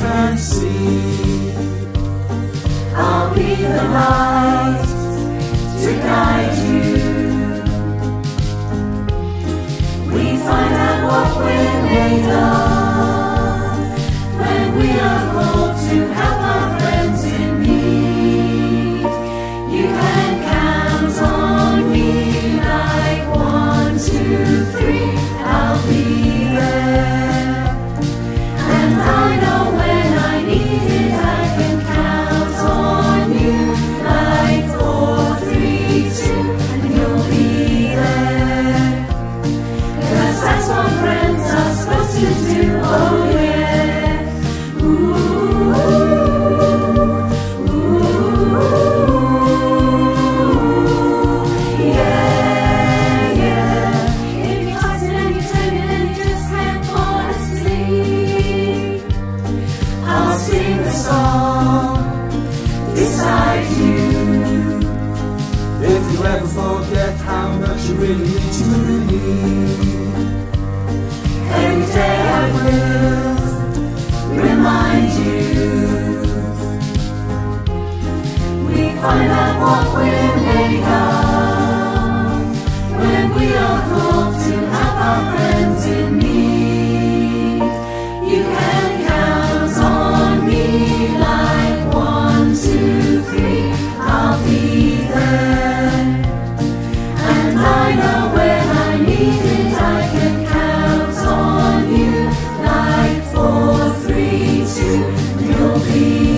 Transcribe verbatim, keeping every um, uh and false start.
can see. I'll be the light to guide you. We find out what we're made of when we are called to help our friends in need. You can count on me like one, two, three. I'll be there, and I know when I need it I can count on you like four, three, two, and you'll be there. 'Cause that's what friends are supposed to do. Oh yeah. Ooh, ooh, yeah, yeah. If you're tossing and you're turning and you just can't fall asleep, I'll sing the song beside you. If you ever forget how much you really need to believe, Every day I will remind you. We find out what we're made of when we are called to help our friends in need. You can count on me like one, two, three. I'll be there, and I know when I need it I can count on you like four, three, two, and you'll be